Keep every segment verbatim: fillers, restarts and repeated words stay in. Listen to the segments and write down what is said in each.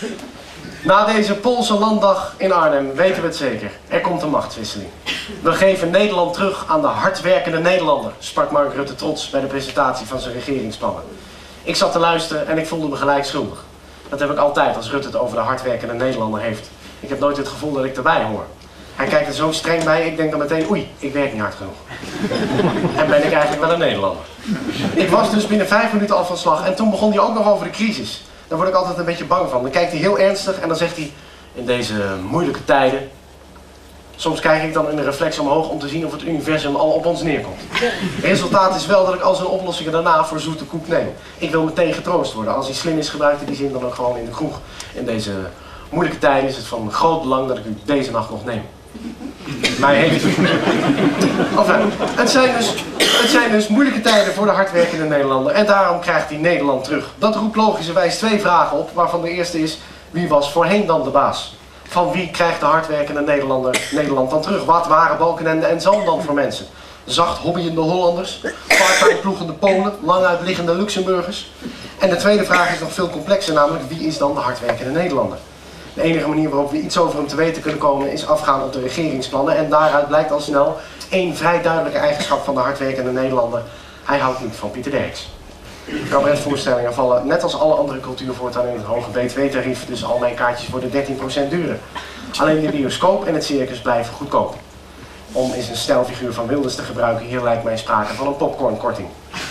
Na deze Poolse landdag in Arnhem weten we het zeker. Er komt een machtswisseling. We geven Nederland terug aan de hardwerkende Nederlander, sprak Mark Rutte trots bij de presentatie van zijn regeringsplannen. Ik zat te luisteren en ik voelde me gelijk schuldig. Dat heb ik altijd als Rutte het over de hardwerkende Nederlander heeft. Ik heb nooit het gevoel dat ik erbij hoor. Hij kijkt er zo streng bij, ik denk dan meteen, oei, ik werk niet hard genoeg. En ben ik eigenlijk wel een Nederlander. Ik was dus binnen vijf minuten al van slag en toen begon hij ook nog over de crisis. Daar word ik altijd een beetje bang van. Dan kijkt hij heel ernstig en dan zegt hij, in deze moeilijke tijden, soms kijk ik dan in de reflex omhoog om te zien of het universum al op ons neerkomt. Het resultaat is wel dat ik al zijn oplossingen daarna voor zoete koek neem. Ik wil meteen getroost worden. Als hij slim is, gebruikt hij die zin dan ook gewoon in de kroeg. In deze moeilijke tijden is het van groot belang dat ik u deze nacht nog neem. Mij heeft u. Enfin, het zijn, dus, het zijn dus moeilijke tijden voor de hardwerkende Nederlander en daarom krijgt hij Nederland terug. Dat roept logischerwijs twee vragen op, waarvan de eerste is, wie was voorheen dan de baas? Van wie krijgt de hardwerkende Nederlander Nederland dan terug? Wat waren Balkenende en Zalm dan voor mensen? Zacht hobbyende Hollanders, part-time ploegende Polen, lang uitliggende Luxemburgers? En de tweede vraag is nog veel complexer, namelijk wie is dan de hardwerkende Nederlander? De enige manier waarop we iets over hem te weten kunnen komen is afgaan op de regeringsplannen en daaruit blijkt al snel één vrij duidelijke eigenschap van de hardwerkende Nederlander. Hij houdt niet van Pieter Derks. Cabaretvoorstellingen vallen net als alle andere cultuur voortaan in het hoge B twee tarief, dus al mijn kaartjes worden dertien procent duurder. Alleen de bioscoop en het circus blijven goedkoop. Om eens een stijlfiguur van Wilders te gebruiken, hier lijkt mij sprake van een popcornkorting.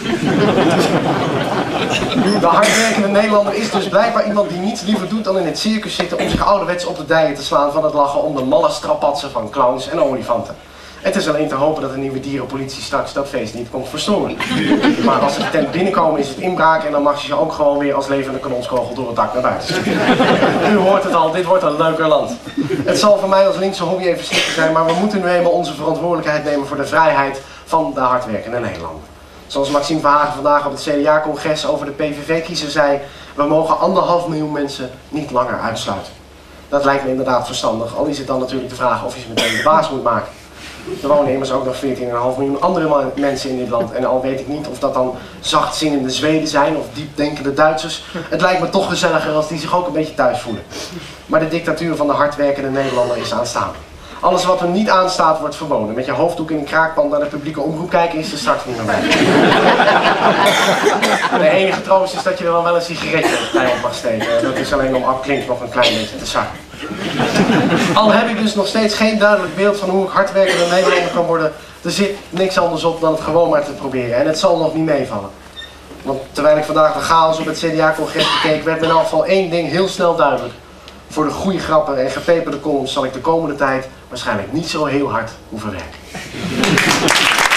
De hardwerkende Nederlander is dus blijkbaar iemand die niets liever doet dan in het circus zitten om zich ouderwets op de dijen te slaan van het lachen om de malle strapatsen van clowns en olifanten. Het is alleen te hopen dat de nieuwe dierenpolitie straks dat feest niet komt verstoren. Maar als ze de tent binnenkomen is het inbraak en dan mag je ze ook gewoon weer als levende kanonskogel door het dak naar buiten sturen. U hoort het al, dit wordt een leuker land. Het zal voor mij als linkse hobby even slikken zijn, maar we moeten nu eenmaal onze verantwoordelijkheid nemen voor de vrijheid van de hardwerkende Nederlander. Zoals Maxime Verhagen vandaag op het C D A-congres over de P V V-kiezer zei, we mogen anderhalf miljoen mensen niet langer uitsluiten. Dat lijkt me inderdaad verstandig, al is het dan natuurlijk de vraag of je ze meteen de baas moet maken. Er wonen immers ook nog veertien komma vijf miljoen andere mensen in dit land. En al weet ik niet of dat dan zachtzingende Zweden zijn of diepdenkende Duitsers. Het lijkt me toch gezelliger als die zich ook een beetje thuis voelen. Maar de dictatuur van de hardwerkende Nederlander is aanstaande. Alles wat er niet aanstaat wordt verboden. Met je hoofddoek in een kraakpand naar de publieke omroep kijken is er straks niet meer bij. De enige troost is dat je er dan wel een sigaretje bij op mag steken. Dat is alleen om Ab Klink nog een klein beetje te zakken. Al heb ik dus nog steeds geen duidelijk beeld van hoe ik hardwerkende Nederlander kan worden, er zit niks anders op dan het gewoon maar te proberen. En het zal nog niet meevallen. Want terwijl ik vandaag de chaos op het C D A-congres bekeek, werd me in elk geval één ding heel snel duidelijk. Voor de goede grappen en gepeperde columns zal ik de komende tijd waarschijnlijk niet zo heel hard hoeven werken.